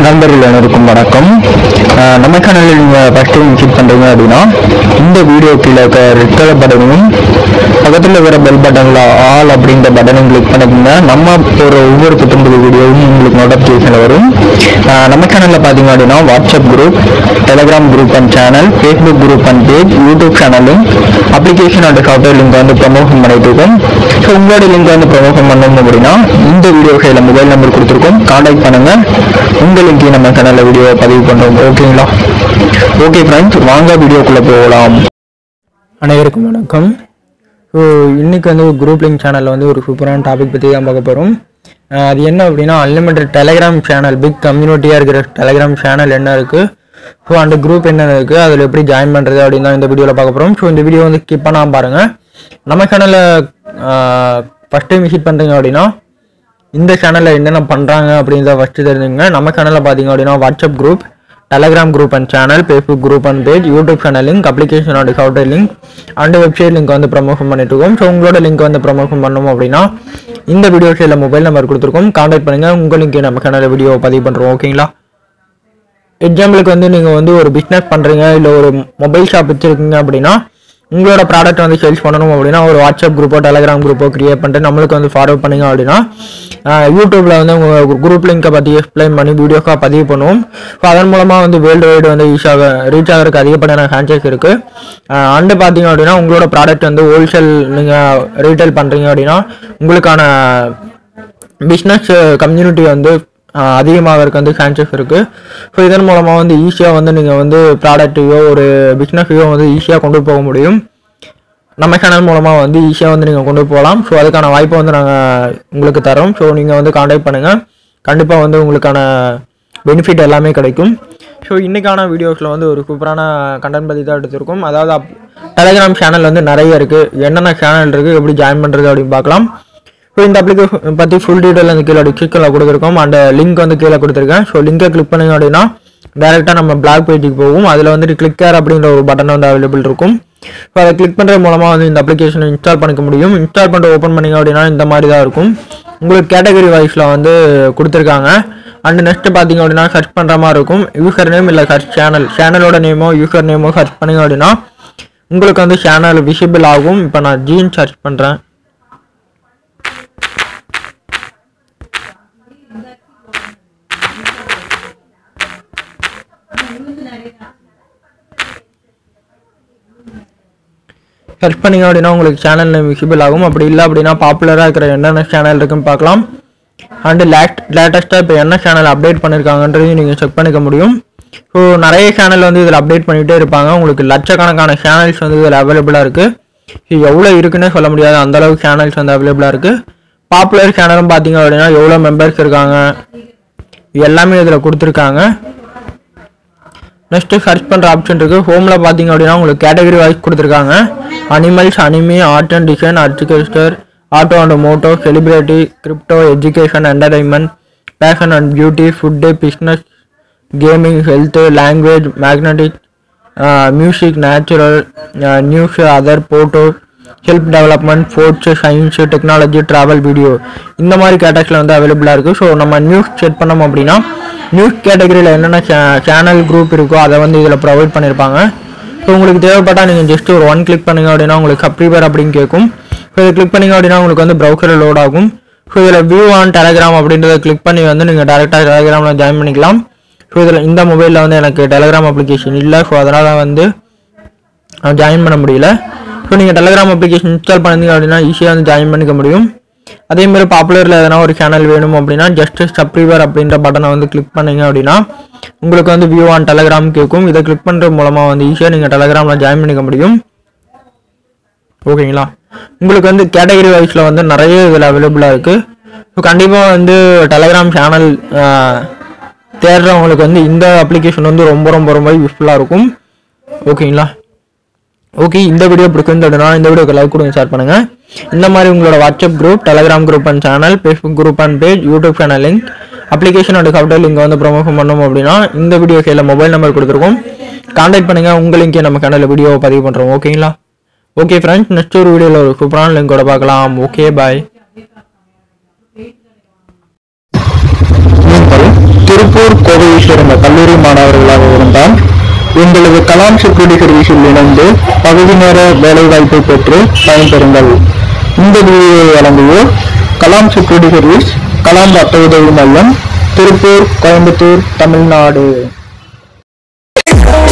நண்பர்கள் அனைவருக்கும் வணக்கம். நம்ம சேனலில் நீங்கள் ஃபஸ்ட் டைம் விசிட் பண்ணுறீங்க அப்படின்னா இந்த வீடியோ கீழே இருக்க ரெட் கலர் பட்டனையும் பக்கத்தில் இருக்கிற பெல் பட்டனில் ஆல் அப்படின்ற பட்டனையும் கிளிக் பண்ணிக்கோங்க. நம்ம போகிற ஒவ்வொரு புத்தம்புது வீடியோவும் உங்களுக்கு நோட்டிஃபிகேஷனில் வரும். நம்ம சேனலில் பார்த்தீங்க அப்படின்னா WhatsApp group, Telegram group and channel, Facebook group and page, YouTube சேனலும் அப்ளிகேஷன் அண்ட் சாஃப்ட்வேர் லிங்க் வந்து ப்ரமோஷன் பண்ணிட்டு இருக்கோம். ஸோ உங்களோட லிங்க் வந்து ப்ரமோஷன் பண்ணணும் அப்படின்னா இந்த வீடியோ கையில் மொபைல் நம்பர் கொடுத்துருக்கோம், கான்டாக்ட் பண்ணுங்கள். உங்களுக்கு நம்ம சேனலில் வீடியோ பதிவு பண்ணுறோம். ஓகேங்களா? ஓகே ஃப்ரெண்ட்ஸ், வாங்க வீடியோக்குள்ளே போகலாம். அனைவருக்கும் வணக்கம். ஸோ இன்றைக்கி வந்து ஒரு குரூப் லிங்க் சேனலில் வந்து ஒரு சூப்பரான டாபிக் பற்றி தான் பார்க்க போகிறோம். அது என்ன அப்படின்னா அன்லிமிட்டட் டெலிகிராம் சேனல், பிக் கம்யூனிட்டியாக இருக்கிற டெலிகிராம் சேனல் என்ன இருக்குது, ஸோ அந்த குரூப் என்ன இருக்குது, அதில் எப்படி ஜாயின் பண்ணுறது அப்படின்னு தான் இந்த வீடியோவில் பார்க்க போகிறோம். ஸோ இந்த வீடியோ வந்து ஸ்கிப் பண்ணாமல் பாருங்கள். நம்ம சேனலில் ஃபஸ்ட் டைம் விசிட் பண்ணுறீங்க அப்படின்னா இந்த சேனலில் என்னென்ன பண்ணுறாங்க அப்படின்றத ஃபஸ்ட்டு தெரிஞ்சுங்க. நம்ம சேனலில் பார்த்தீங்க அப்படின்னா WhatsApp group, Telegram group and channel, Facebook group and page, YouTube channel link, application and software link and website link வந்து ப்ரமோஷன் பண்ணிட்டு இருக்கோம். ஸோ உங்களோட லிங்க் வந்து ப்ரமோஷன் பண்ணணும் அப்படின்னா இந்த வீடியோ சைடில் மொபைல் நம்பர் கொடுத்துருக்கோம், கான்டாக்ட் பண்ணுங்கள். உங்கள் லிங்க் நம்ம சேனலில் வீடியோ பதிவு பண்ணுறோம். ஓகேங்களா? எக்ஸாம்பிளுக்கு வந்து நீங்கள் வந்து ஒரு பிஸ்னஸ் பண்ணுறீங்க, இல்லை ஒரு மொபைல் ஷாப் வச்சுருக்கீங்க அப்படின்னா உங்களோட ப்ராடக்ட் வந்து சேல்ஸ் பண்ணணும் அப்படின்னா ஒரு வாட்ஸ்அப் குரூப்போ டெலிகிராம் குரூப்போ கிரியேட் பண்ணிட்டு நம்மளுக்கு வந்து ஃபார்வர்ட் பண்ணிங்க அப்படின்னா யூடியூப்பில் வந்து உங்கள் குரூப் லிங்கை பற்றி எக்ஸ்பிளைன் பண்ணி வீடியோக்காக பதிவு பண்ணுவோம். ஸோ அதன் மூலமாக வந்து வேர்ல்டு வைடு வந்து ஈஸியாக ரீச் ஆகிறதுக்கு அதிகப்படியான சான்சஸ் இருக்குது. அண்டு பார்த்தீங்க அப்படின்னா உங்களோட ப்ராடக்ட் வந்து ஹோல்சேல் நீங்கள் ரீட்டைல் பண்ணுறீங்க அப்படின்னா உங்களுக்கான பிஸ்னஸ் கம்யூனிட்டி வந்து அதிகமாகிறதுக்கு வந்து சான்சஸ் இருக்குது. ஸோ இதன் மூலமாக வந்து ஈஸியாக வந்து நீங்கள் வந்து ப்ராடக்ட்டையோ ஒரு பிஸ்னஸையோ வந்து ஈஸியாக கொண்டு போக முடியும். நம்ம சேனல் மூலமாக வந்து ஈஸியாக வந்து நீங்கள் கொண்டு போகலாம். ஸோ அதுக்கான வாய்ப்பை வந்து நாங்கள் உங்களுக்கு தரோம். ஸோ நீங்கள் வந்து கான்டாக்ட் பண்ணுங்கள், கண்டிப்பாக வந்து உங்களுக்கான பெனிஃபிட் எல்லாமே கிடைக்கும். ஸோ இன்றைக்கான வீடியோஸில் வந்து ஒரு சூப்பரான கண்டென்ட் பற்றி தான் எடுத்திருக்கோம். அதாவது டெலிகிராம் சேனல் வந்து நிறைய இருக்குது, என்னென்ன சேனல் இருக்குது, எப்படி ஜாயின் பண்ணுறது அப்படின்னு பார்க்கலாம். ஸோ இந்த அப்ளிகேஷன் பற்றி ஃபுல் டீட்டெயில் வந்து கீழே டிஸ்கிரிப்ஷனில் கொடுத்துருக்கோம், அந்த லிங்க் வந்து கீழே கொடுத்துருக்கேன். ஸோ லிங்கை கிளிக் பண்ணிங்க அப்படின்னா டேரெக்டாக நம்ம பிளாக் பேஜுக்கு போகும். அதில் வந்துட்டு கிளிக்கர் அப்படின்ற ஒரு பட்டன் வந்து அவைலபிள் இருக்கும். ஸோ அதை கிளிக் பண்ணுறது மூலமாக வந்து இந்த அப்ளிகேஷனை இன்ஸ்டால் பண்ணிக்க முடியும். இன்ஸ்டால் பண்ணிட்டு ஓப்பன் பண்ணிங்க அப்படின்னா இந்த மாதிரி தான் இருக்கும். உங்களுக்கு கேட்டகரி வைஸில் வந்து கொடுத்துருக்காங்க. அண்ட் நெக்ஸ்ட்டு பார்த்தீங்க அப்படின்னா சர்ச் பண்ணுற மாதிரி இருக்கும். யூசர் நேம் இல்லை சர்ச் சேனலோட நேமோ யூசர் நேமோ சர்ச் பண்ணிங்க அப்படின்னா உங்களுக்கு வந்து சேனல் விசிபிள் ஆகும். இப்போ நான் ஜீன் சர்ச் பண்ணுறேன். சர்ச் பண்ணிங்க அப்படின்னா உங்களுக்கு சேனல் நேம் விசிபிள் ஆகும். அப்படி இல்லை அப்படின்னா பாப்புலராக இருக்கிற என்னென்ன சேனல் இருக்குன்னு பார்க்கலாம். அண்டு லேட்டஸ்ட்டாக இப்போ என்ன சேனல் அப்டேட் பண்ணியிருக்காங்கன்றதையும் நீங்கள் செக் பண்ணிக்க முடியும். ஸோ நிறைய சேனல் வந்து இதில் அப்டேட் பண்ணிகிட்டே இருப்பாங்க. உங்களுக்கு லட்சக்கணக்கான சேனல்ஸ் வந்து இதில் அவைலபிளாக இருக்குது. இது எவ்வளோ இருக்குன்னே சொல்ல முடியாது, அந்தளவுக்கு சேனல்ஸ் வந்து அவைலபிளாக இருக்குது. பாப்புலர் சேனலும் பார்த்தீங்க அப்படின்னா எவ்வளோ மெம்பர்ஸ் இருக்காங்க எல்லாமே இதில் கொடுத்துருக்காங்க. நெக்ஸ்ட்டு சர்ச் பண்ணுற ஆப்ஷன் இருக்குது. ஹோமில் பார்த்தீங்க அப்படின்னா உங்களுக்கு கேட்டகரி வைஸ் கொடுத்துருக்காங்க. Animals, anime, art and design, agriculture, auto and moto, celebrity, crypto, education, entertainment, fashion and beauty, food, business, gaming, health, language, magnetic, music, natural, news, other, photo, self development, sports, science, technology, travel, video, இந்த மாதிரி கேட்டகரியில் வந்து அவைலபிளாக இருக்குது. So நம்ம news set பண்ணோம் அப்படின்னா news கேட்டகரியில் என்னென்ன சேனல் குரூப் இருக்கோ அதை வந்து இதில் ப்ரொவைட் பண்ணியிருப்பாங்க. ஸோ உங்களுக்கு தேவைப்பட்டால் நீங்கள் ஜஸ்ட் ஒரு ஒன் கிளிக் பண்ணிங்க அப்படின்னா உங்களுக்கு சப்ஸ்கிரைபர் அப்படின்னு கேட்கும். ஸோ இதை கிளிக் பண்ணிங்க அப்படின்னா உங்களுக்கு வந்து ப்ரௌசரில் லோட் ஆகும். ஸோ இதில் வியூ ஆன் டெலிகிராம் அப்படின்றத கிளிக் பண்ணி வந்து நீங்கள் டேரெக்டாக டெலிகிராமில் ஜாயின் பண்ணிக்கலாம். ஸோ இதில் இந்த மொபைலில் வந்து எனக்கு டெலிகிராம் அப்ளிகேஷன் இல்லை, ஸோ அதனால் வந்து ஜாயின் பண்ண முடியல. ஸோ நீங்கள் டெலிகிராம் அப்ளிகேஷன் இன்ஸ்டால் பண்ணிங்க அப்படின்னா ஈஸியாக வந்து ஜாயின் பண்ணிக்க முடியும். அதேமாதிரி பாப்புலரில் எதனா ஒரு சேனல் வேணும் அப்படின்னா ஜஸ்ட் சப்ஸ்கிரைபர் அப்படின்ற பட்டனை வந்து கிளிக் பண்ணிங்க அப்படின்னா உங்களுக்கு வந்து வியூ ஆன் டெலிகிராம் கேட்கும். இதை கிளிக் பண்ணுறது மூலமாக வந்து ஈஸியாக நீங்கள் டெலிகிராமில் ஜாயின் பண்ணிக்க முடியும். ஓகேங்களா? உங்களுக்கு வந்து கேட்டகரி வைஸில் வந்து நிறைய இதில் அவைலபிளாக இருக்குது. ஸோ கண்டிப்பாக வந்து டெலிகிராம் சேனல் தேடுறவங்களுக்கு வந்து இந்த அப்ளிகேஷன் வந்து ரொம்ப ரொம்ப ரொம்ப யூஸ்ஃபுல்லாக இருக்கும். ஓகேங்களா? ஓகே, இந்த வீடியோ பிடிக்குதுன்னா இந்த வீடியோக்கு லைக் கொடுங்க, ஷேர் பண்ணுங்கள். இந்த மாதிரி உங்களோட WhatsApp group, Telegram group and channel, Facebook group and page, YouTube channel link, application and software link வந்து ப்ரமோஷன் பண்ணணும் அப்படின்னா இந்த வீடியோ கையில் மொபைல் நம்பர் கொடுத்துருக்கோம், கான்டாக்ட் பண்ணுங்கள். உங்கள் லிங்கே நம்ம சேனலில் வீடியோவை பதிவு பண்ணுறோம். ஓகேங்களா? ஓகே ஃப்ரெண்ட்ஸ், நெக்ஸ்ட் ஒரு வீடியோவில் ஒரு சூப்பரான லிங்கோட பார்க்கலாம். ஓகே, பாய். திருப்பூர் திருப்பூர் கோவையை சேர்ந்த கல்லூரி மாணவர்களாக இருந்தால் எங்களது கலாம் செக்யூரிட்டி சர்வீஸில் இணைந்து பகுதி நேர வேலைவாய்ப்பை பெற்று பயன்பெறுங்கள். இந்த வீடியோவை வழங்குவோர் கலாம் செக்யூரிட்டி சர்வீஸ், கலாம் ரத்த உதவி மையம், திருப்பூர், கோயம்புத்தூர், தமிழ்நாடு.